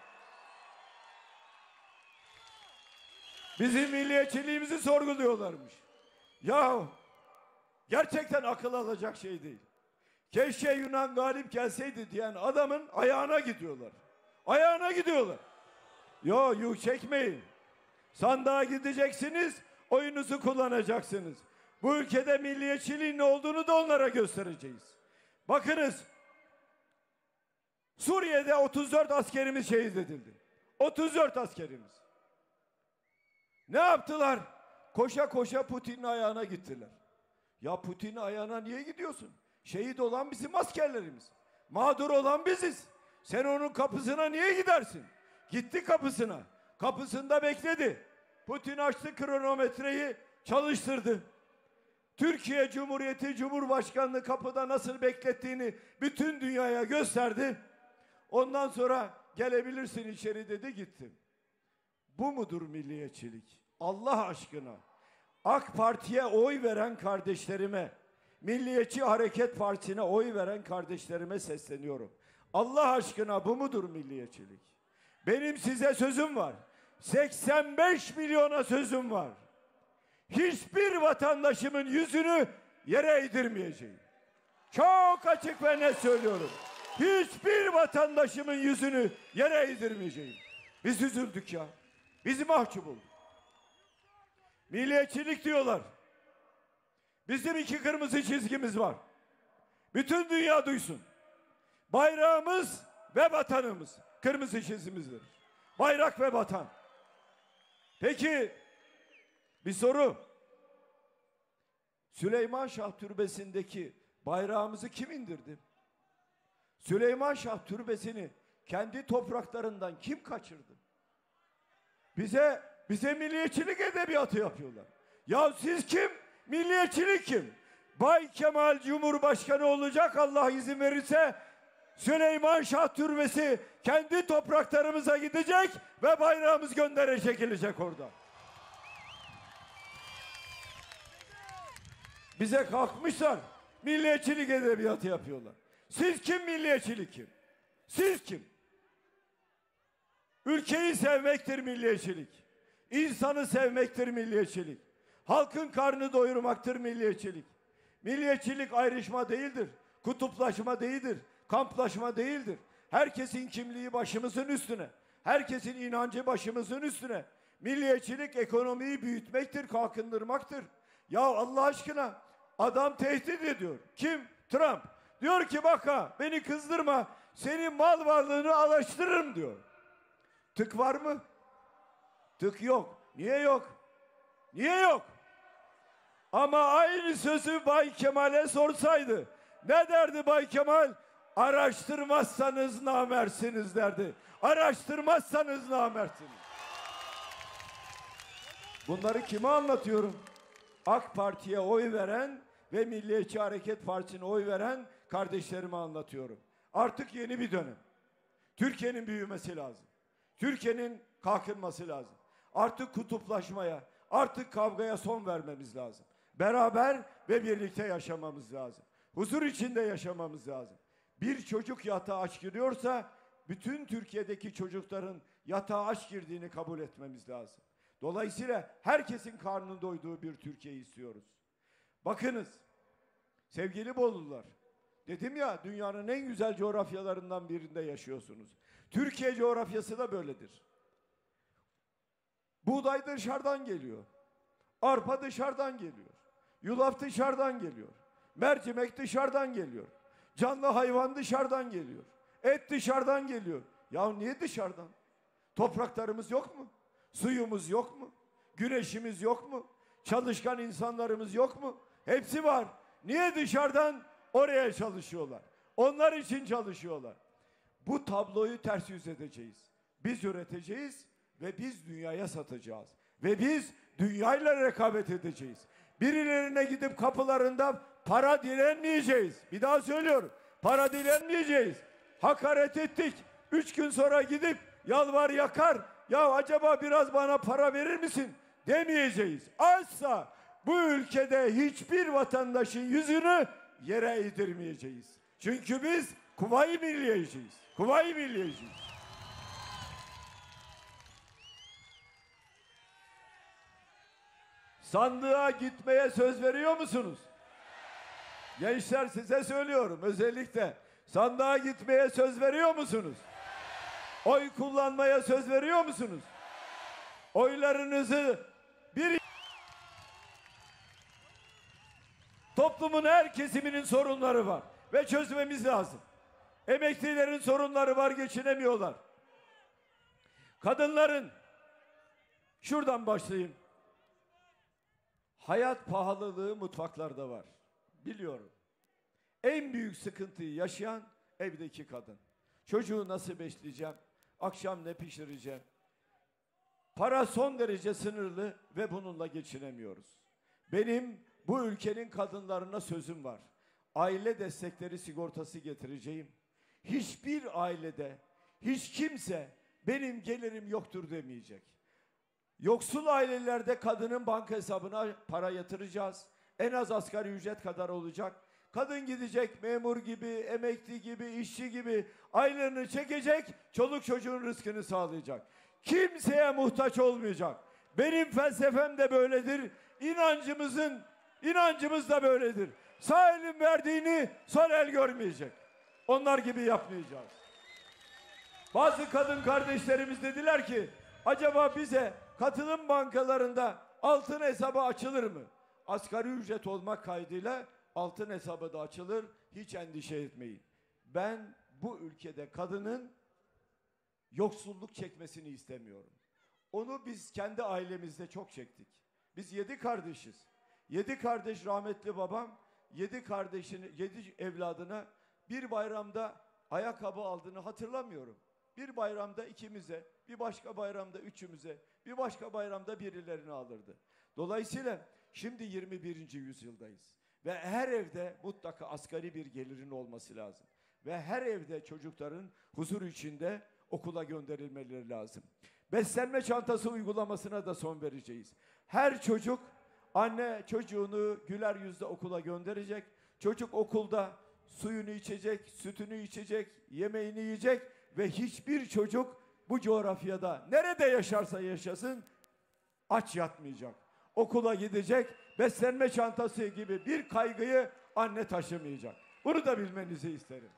Bizim milliyetçiliğimizi sorguluyorlarmış. Ya gerçekten akıl alacak şey değil. Keşke Yunan galip gelseydi diyen adamın ayağına gidiyorlar. Ayağına gidiyorlar. Yo yük çekmeyin. Sandığa gideceksiniz, oyunuzu kullanacaksınız. Bu ülkede milliyetçiliğin ne olduğunu da onlara göstereceğiz. Bakınız, Suriye'de otuz dört askerimiz şehit edildi. otuz dört askerimiz. Ne yaptılar? Koşa koşa Putin'in ayağına gittiler. Ya Putin'in ayağına niye gidiyorsun? Şehit olan bizim askerlerimiz. Mağdur olan biziz. Sen onun kapısına niye gidersin? Gitti kapısına. Kapısında bekledi. Putin açtı kronometreyi, çalıştırdı. Türkiye Cumhuriyeti Cumhurbaşkanlığı kapıda nasıl beklettiğini bütün dünyaya gösterdi. Ondan sonra gelebilirsin içeri dedi, gitti. Bu mudur milliyetçilik? Allah aşkına AK Parti'ye oy veren kardeşlerime, Milliyetçi Hareket Partisi'ne oy veren kardeşlerime sesleniyorum. Allah aşkına bu mudur milliyetçilik? Benim size sözüm var. seksen beş milyona sözüm var. Hiçbir vatandaşımın yüzünü yere eğdirmeyeceğim. Çok açık ve net söylüyorum. Hiçbir vatandaşımın yüzünü yere eğdirmeyeceğim. Biz üzüldük ya. Bizi mahcup olduk. Milliyetçilik diyorlar. Bizim iki kırmızı çizgimiz var. Bütün dünya duysun. Bayrağımız ve vatanımız kırmızı çizgimizdir. Bayrak ve vatan. Peki bir soru. Süleyman Şah Türbesi'ndeki bayrağımızı kim indirdi? Süleyman Şah Türbesi'ni kendi topraklarından kim kaçırdı? Bize bize milliyetçilik edebiyatı yapıyorlar. Ya siz kim? Milliyetçilik kim? Bay Kemal Cumhurbaşkanı olacak Allah izin verirse. Süleyman Şah Türbesi kendi topraklarımıza gidecek ve bayrağımız göndere çekilecek orada. Bize kalkmışlar, milliyetçilik edebiyatı yapıyorlar. Siz kim, milliyetçilik kim? Siz kim? Ülkeyi sevmektir milliyetçilik. İnsanı sevmektir milliyetçilik. Halkın karnını doyurmaktır milliyetçilik. Milliyetçilik ayrışma değildir, kutuplaşma değildir, kamplaşma değildir. Herkesin kimliği başımızın üstüne. Herkesin inancı başımızın üstüne. Milliyetçilik ekonomiyi büyütmektir, kalkındırmaktır. Ya Allah aşkına adam tehdit ediyor. Kim? Trump. Diyor ki bak ha beni kızdırma, senin mal varlığını alaştırırım diyor. Tık var mı? Tık yok. Niye yok? Niye yok? Ama aynı sözü Bay Kemal'e sorsaydı ne derdi Bay Kemal? Araştırmazsanız namersiniz derdi. Araştırmazsanız namersiniz. Bunları kime anlatıyorum? AK Parti'ye oy veren ve Milliyetçi Hareket Partisi'ne oy veren kardeşlerime anlatıyorum. Artık yeni bir dönem. Türkiye'nin büyümesi lazım. Türkiye'nin kalkınması lazım. Artık kutuplaşmaya, artık kavgaya son vermemiz lazım. Beraber ve birlikte yaşamamız lazım. Huzur içinde yaşamamız lazım. Bir çocuk yatağa aç giriyorsa bütün Türkiye'deki çocukların yatağa aç girdiğini kabul etmemiz lazım. Dolayısıyla herkesin karnının doyduğu bir Türkiye istiyoruz. Bakınız sevgili Bolulular, dedim ya dünyanın en güzel coğrafyalarından birinde yaşıyorsunuz. Türkiye coğrafyası da böyledir. Buğday dışarıdan geliyor. Arpa dışarıdan geliyor. Yulaf dışarıdan geliyor. Mercimek dışarıdan geliyor. Canlı hayvan dışarıdan geliyor. Et dışarıdan geliyor. Ya niye dışarıdan? Topraklarımız yok mu? Suyumuz yok mu? Güneşimiz yok mu? Çalışkan insanlarımız yok mu? Hepsi var. Niye dışarıdan oraya çalışıyorlar? Onlar için çalışıyorlar. Bu tabloyu ters yüz edeceğiz. Biz üreteceğiz ve biz dünyaya satacağız. Ve biz dünyayla rekabet edeceğiz. Birilerine gidip kapılarında para dilenmeyeceğiz. Bir daha söylüyorum. Para dilenmeyeceğiz. Hakaret ettik. Üç gün sonra gidip yalvar yakar. Ya acaba biraz bana para verir misin? Demeyeceğiz. Asla bu ülkede hiçbir vatandaşın yüzünü yere eğdirmeyeceğiz. Çünkü biz Kuvayi Milliyeciyiz. Kuvayi Milliyeciyiz. Sandığa gitmeye söz veriyor musunuz? Gençler size söylüyorum özellikle. Sandığa gitmeye söz veriyor musunuz? Oy kullanmaya söz veriyor musunuz? Oylarınızı bir... Toplumun her kesiminin sorunları var ve çözmemiz lazım. Emeklilerin sorunları var, geçinemiyorlar. Kadınların, şuradan başlayayım. Hayat pahalılığı mutfaklarda var. Biliyorum. En büyük sıkıntıyı yaşayan evdeki kadın. Çocuğu nasıl besleyeceğim? Akşam ne pişireceğim? Para son derece sınırlı ve bununla geçinemiyoruz. Benim bu ülkenin kadınlarına sözüm var. Aile destekleri sigortası getireceğim. Hiçbir ailede hiç kimse benim gelirim yoktur demeyecek. Yoksul ailelerde kadının banka hesabına para yatıracağız. En az asgari ücret kadar olacak. Kadın gidecek memur gibi, emekli gibi, işçi gibi aylığını çekecek, çoluk çocuğun rızkını sağlayacak. Kimseye muhtaç olmayacak. Benim felsefem de böyledir. İnancımızın, inancımız da böyledir. Sağ elin verdiğini sol el görmeyecek. Onlar gibi yapmayacağız. Bazı kadın kardeşlerimiz dediler ki, acaba bize katılım bankalarında altın hesabı açılır mı? Asgari ücret olmak kaydıyla altın hesabı da açılır. Hiç endişe etmeyin. Ben bu ülkede kadının yoksulluk çekmesini istemiyorum. Onu biz kendi ailemizde çok çektik. Biz yedi kardeşiz. Yedi kardeş rahmetli babam, yedi kardeşini, yedi evladına bir bayramda ayakkabı aldığını hatırlamıyorum. Bir bayramda ikimize, bir başka bayramda üçümüze, bir başka bayramda birilerini alırdı. Dolayısıyla şimdi yirmi birinci yüzyıldayız. Ve her evde mutlaka asgari bir gelirin olması lazım. Ve her evde çocukların huzur içinde okula gönderilmeleri lazım. Beslenme çantası uygulamasına da son vereceğiz. Her çocuk, anne çocuğunu güler yüzle okula gönderecek. Çocuk okulda suyunu içecek, sütünü içecek, yemeğini yiyecek ve hiçbir çocuk bu coğrafyada nerede yaşarsa yaşasın aç yatmayacak. Okula gidecek, beslenme çantası gibi bir kaygıyı anne taşımayacak. Bunu da bilmenizi isterim.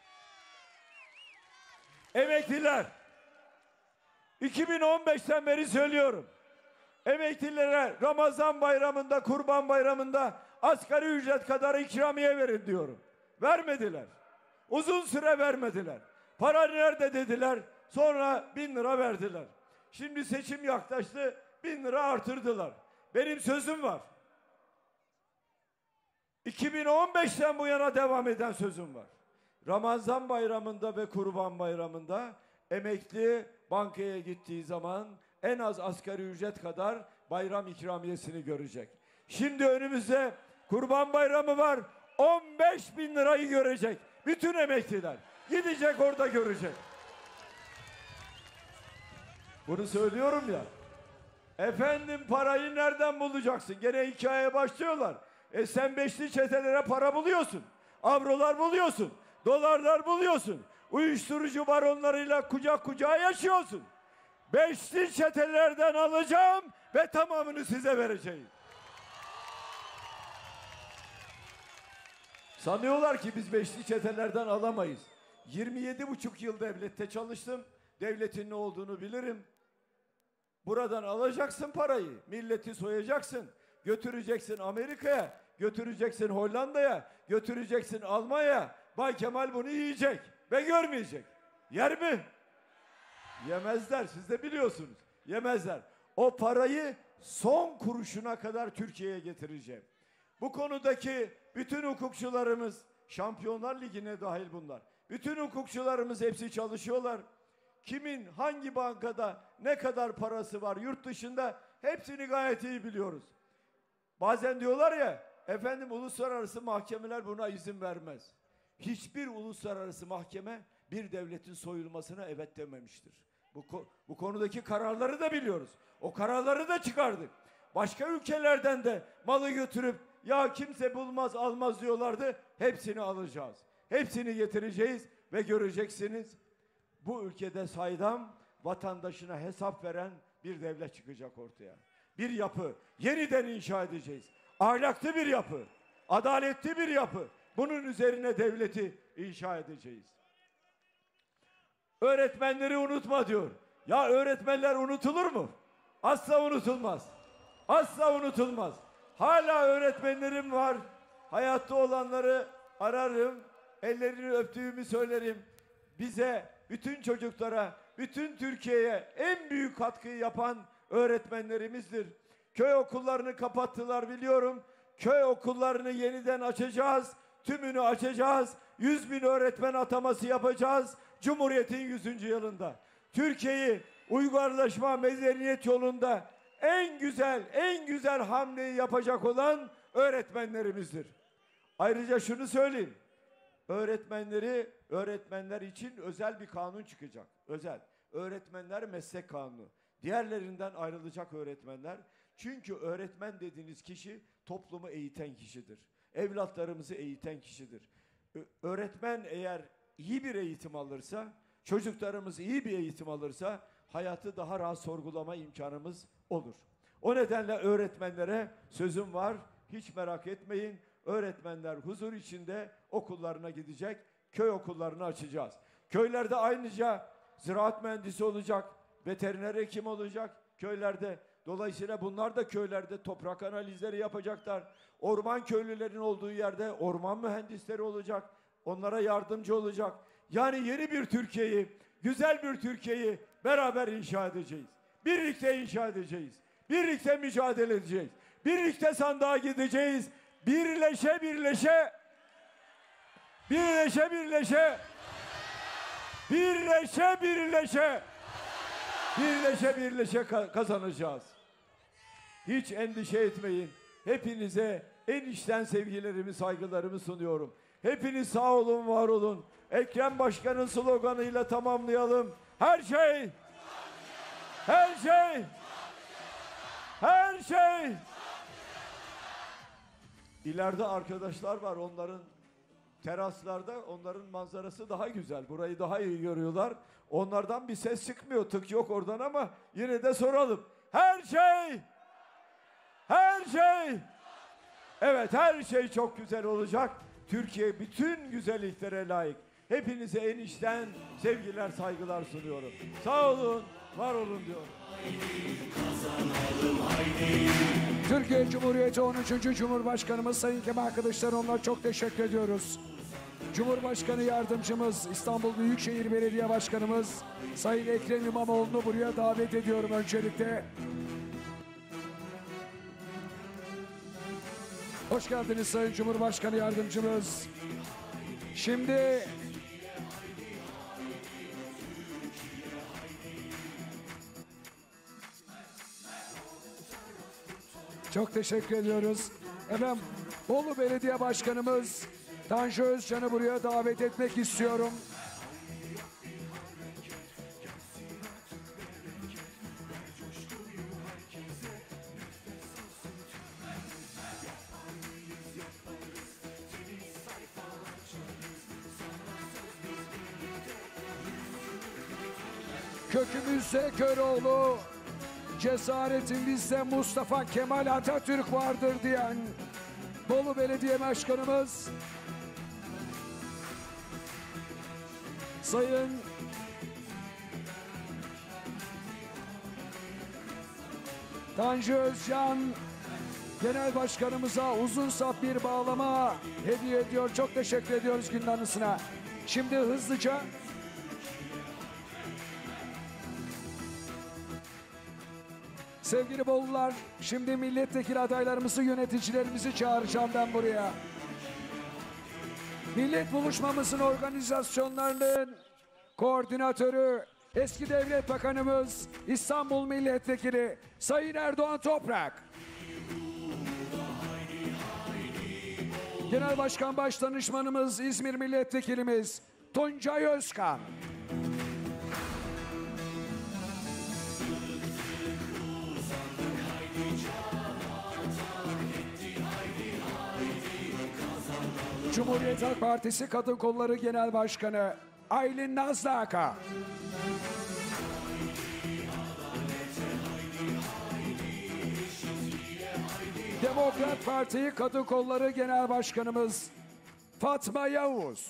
Emekliler, iki bin on beşten beri söylüyorum. Emeklilere Ramazan bayramında, Kurban bayramında asgari ücret kadar ikramiye verin diyorum. Vermediler. Uzun süre vermediler. Para nerede dediler. Sonra bin lira verdiler. Şimdi seçim yaklaştı. Bin lira artırdılar. Benim sözüm var. iki bin on beşten bu yana devam eden sözüm var. Ramazan bayramında ve Kurban bayramında emekli bankaya gittiği zaman en az asgari ücret kadar bayram ikramiyesini görecek. Şimdi önümüzde Kurban bayramı var. on beş bin lirayı görecek. Bütün emekliler gidecek orada görecek. Bunu söylüyorum ya. Efendim parayı nereden bulacaksın? Gene hikayeye başlıyorlar. E sen beşli çetelere para buluyorsun. Avrolar buluyorsun. Dolarlar buluyorsun. Uyuşturucu baronlarıyla kucak kucağa yaşıyorsun. beşli çetelerden alacağım ve tamamını size vereceğim. Sanıyorlar ki biz beşli çetelerden alamayız. yirmi yedi buçuk yıl devlette çalıştım. Devletin ne olduğunu bilirim. Buradan alacaksın parayı. Milleti soyacaksın. Götüreceksin Amerika'ya. Götüreceksin Hollanda'ya. Götüreceksin Almanya'ya. Bay Kemal bunu yiyecek ve görmeyecek. Yer mi? Yemezler. Siz de biliyorsunuz. Yemezler. O parayı son kuruşuna kadar Türkiye'ye getireceğim. Bu konudaki bütün hukukçularımız, Şampiyonlar Ligi'ne dahil bunlar. Bütün hukukçularımız hepsi çalışıyorlar. Kimin hangi bankada ne kadar parası var yurt dışında hepsini gayet iyi biliyoruz. Bazen diyorlar ya, efendim uluslararası mahkemeler buna izin vermez. Hiçbir uluslararası mahkeme bir devletin soyulmasına evet dememiştir. Bu, bu konudaki kararları da biliyoruz. O kararları da çıkardık. Başka ülkelerden de malı götürüp ya kimse bulmaz almaz diyorlardı. Hepsini alacağız. Hepsini getireceğiz ve göreceksiniz. Bu ülkede saydam vatandaşına hesap veren bir devlet çıkacak ortaya. Bir yapı yeniden inşa edeceğiz. Ahlaklı bir yapı, adaletli bir yapı. Bunun üzerine devleti inşa edeceğiz. Öğretmenleri unutma diyor. Ya öğretmenler unutulur mu? Asla unutulmaz. Asla unutulmaz. Hala öğretmenlerim var. Hayatta olanları ararım. Ellerini öptüğümü söylerim. Bize, bütün çocuklara, bütün Türkiye'ye en büyük katkıyı yapan öğretmenlerimizdir. Köy okullarını kapattılar biliyorum. Köy okullarını yeniden açacağız. Tümünü açacağız. yüz bin öğretmen ataması yapacağız. Cumhuriyet'in yüzüncü yılında. Türkiye'yi uygarlaşma, medeniyet yolunda en güzel, en güzel hamleyi yapacak olan öğretmenlerimizdir. Ayrıca şunu söyleyeyim. Öğretmenleri, öğretmenler için özel bir kanun çıkacak. Özel. Öğretmenler meslek kanunu. Diğerlerinden ayrılacak öğretmenler. Çünkü öğretmen dediğiniz kişi toplumu eğiten kişidir. Evlatlarımızı eğiten kişidir. Öğretmen eğer iyi bir eğitim alırsa, çocuklarımız iyi bir eğitim alırsa hayatı daha rahat sorgulama imkanımız olur. O nedenle öğretmenlere sözüm var. Hiç merak etmeyin. Öğretmenler huzur içinde okullarına gidecek. Köy okullarını açacağız. Köylerde ayrıca ziraat mühendisi olacak, veteriner hekim olacak köylerde. Dolayısıyla bunlar da köylerde toprak analizleri yapacaklar. Orman köylülerin olduğu yerde orman mühendisleri olacak. Onlara yardımcı olacak. Yani yeni bir Türkiye'yi, güzel bir Türkiye'yi beraber inşa edeceğiz. Birlikte inşa edeceğiz. Birlikte mücadele edeceğiz. Birlikte sandığa gideceğiz. Birleşe birleşe, birleşe birleşe, birleşe birleşe, birleşe birleşe kazanacağız. Hiç endişe etmeyin. Hepinize en içten sevgilerimi, saygılarımı sunuyorum. Hepiniz sağ olun, var olun. Ekrem Başkan'ın sloganıyla tamamlayalım. Her şey, her şey, her şey. İleride arkadaşlar var, onların teraslarda, onların manzarası daha güzel. Burayı daha iyi görüyorlar. Onlardan bir ses çıkmıyor, tık yok oradan ama yine de soralım. Her şey, her şey. Evet, her şey çok güzel olacak. Türkiye bütün güzelliklere layık. Hepinize en içten sevgiler, saygılar sunuyorum. Sağ olun, var olun diyorum. Türkiye Cumhuriyeti on üçüncü Cumhurbaşkanımız Sayın Kemal Kılıçdaroğlu'na çok teşekkür ediyoruz. Cumhurbaşkanı Yardımcımız, İstanbul Büyükşehir Belediye Başkanımız Sayın Ekrem İmamoğlu'nu buraya davet ediyorum öncelikle. Hoş geldiniz Sayın Cumhurbaşkanı Yardımcımız. Şimdi çok teşekkür ediyoruz. Efendim, Bolu Belediye Başkanımız Tanju Özcan'ı buraya davet etmek istiyorum. Kökümüzde Köroğlu, cesaretimizde Mustafa Kemal Atatürk vardır diyen Bolu Belediye Başkanımız Sayın Tanju Özcan Genel Başkanımıza uzun sap bir bağlama hediye ediyor. Çok teşekkür ediyoruz günün anısına. Şimdi hızlıca sevgili Bolular, şimdi milletvekili adaylarımızı, yöneticilerimizi çağıracağım ben buraya. Millet buluşmamızın organizasyonlarının koordinatörü, eski devlet bakanımız, İstanbul Milletvekili Sayın Erdoğan Toprak. Genel Başkan Başdanışmanımız, İzmir Milletvekilimiz Tuncay Özkan. Cumhuriyet Halk Partisi Kadın Kolları Genel Başkanı Aylin Nazlı Aka. Demokrat Parti Kadın Kolları Genel Başkanımız Fatma Yavuz.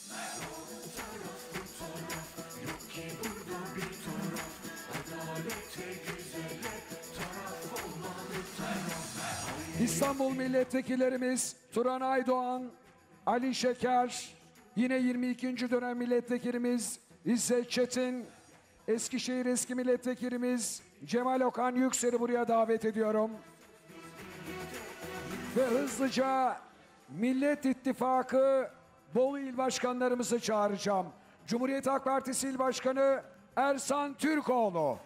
İstanbul Milletvekillerimiz Turan Aydoğan, Ali Şeker, yine yirmi ikinci dönem milletvekilimiz İzzet Çetin, Eskişehir eski milletvekilimiz Cemal Okan Yüksel'i buraya davet ediyorum. Ve hızlıca Millet İttifakı Bolu İl Başkanlarımızı çağıracağım. Cumhuriyet Halk Partisi İl Başkanı Ersan Türkoğlu.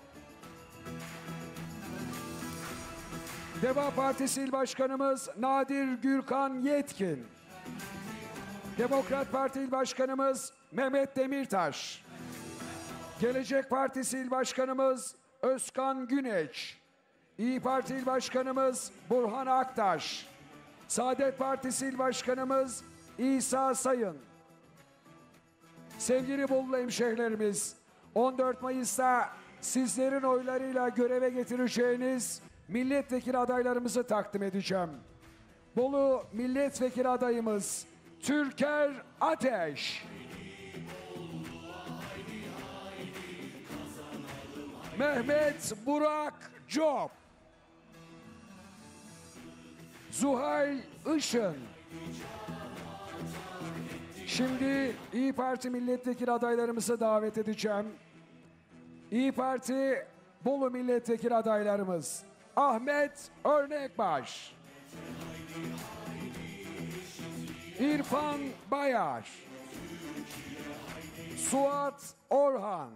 Deva Partisi İl Başkanımız Nadir Gürkan Yetkin. Demokrat Parti İl Başkanımız Mehmet Demirtaş. Gelecek Partisi İl Başkanımız Özkan Güneç. İyi Parti İl Başkanımız Burhan Aktaş. Saadet Partisi İl Başkanımız İsa Sayın. Sevgili Bolu hemşehrilerimiz, on dört Mayıs'ta sizlerin oylarıyla göreve getireceğiniz milletvekili adaylarımızı takdim edeceğim. Bolu milletvekili adayımız Türker Ateş. Mehmet Burak Job. Zuhal Işın. Şimdi İyi Parti milletvekili adaylarımızı davet edeceğim. İyi Parti Bolu milletvekili adaylarımız Ahmet Örnekbaş, İrfan Bayar, Suat Orhan.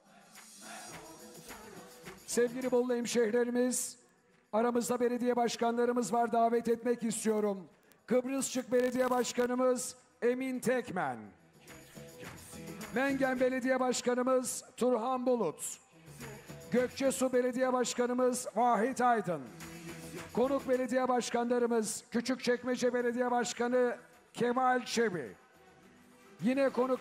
Sevgili Bolu hemşehrilerimiz, aramızda belediye başkanlarımız var, davet etmek istiyorum. Kıbrısçık Belediye Başkanımız Emin Tekmen. Mengen Belediye Başkanımız Turhan Bulut. Gökçesu Belediye Başkanımız Vahit Aydın. Konuk Belediye Başkanlarımız Küçükçekmece Belediye Başkanı Kemal Çebi. Yine konuk